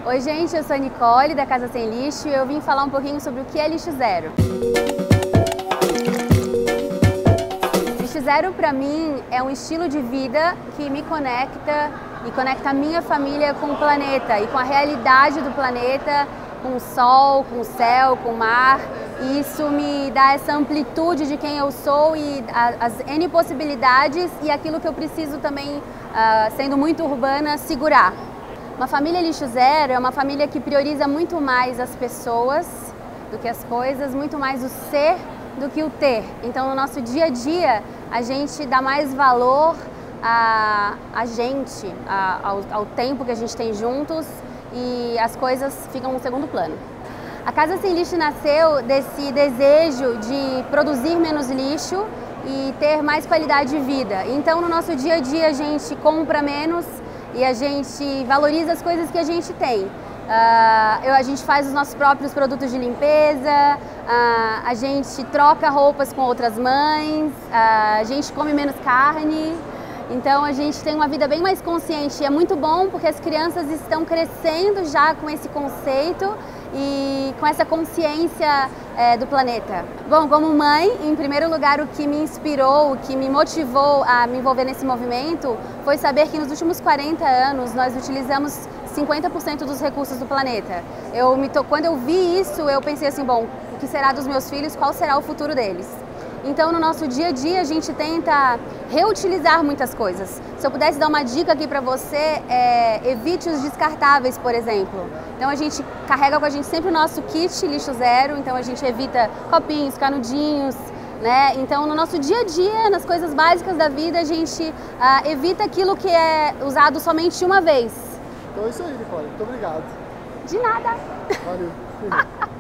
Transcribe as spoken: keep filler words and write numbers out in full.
Oi gente, eu sou a Nicole da Casa Sem Lixo e eu vim falar um pouquinho sobre o que é lixo zero. Lixo zero para mim é um estilo de vida que me conecta e conecta a minha família com o planeta e com a realidade do planeta, com o sol, com o céu, com o mar. E isso me dá essa amplitude de quem eu sou e as N possibilidades e aquilo que eu preciso também, uh, sendo muito urbana, segurar. Uma família lixo zero é uma família que prioriza muito mais as pessoas do que as coisas, muito mais o ser do que o ter. Então, no nosso dia a dia, a gente dá mais valor a, a gente, a, ao, ao tempo que a gente tem juntos e as coisas ficam no segundo plano. A Casa Sem Lixo nasceu desse desejo de produzir menos lixo e ter mais qualidade de vida. Então, no nosso dia a dia, a gente compra menos e a gente valoriza as coisas que a gente tem. Uh, eu, a gente faz os nossos próprios produtos de limpeza, uh, a gente troca roupas com outras mães, uh, a gente come menos carne. Então a gente tem uma vida bem mais consciente e é muito bom porque as crianças estão crescendo já com esse conceito e com essa consciência é, do planeta. Bom, como mãe, em primeiro lugar, o que me inspirou, o que me motivou a me envolver nesse movimento foi saber que nos últimos quarenta anos nós utilizamos cinquenta por cento dos recursos do planeta. Eu me to... Quando eu vi isso, eu pensei assim, bom, o que será dos meus filhos, qual será o futuro deles? Então, no nosso dia a dia, a gente tenta reutilizar muitas coisas. Se eu pudesse dar uma dica aqui para você, é, evite os descartáveis, por exemplo. Então, a gente carrega com a gente sempre o nosso kit lixo zero, então a gente evita copinhos, canudinhos, né? Então, no nosso dia a dia, nas coisas básicas da vida, a gente ah, evita aquilo que é usado somente uma vez. Então é isso aí, Nicole. Muito obrigado. De nada. Valeu.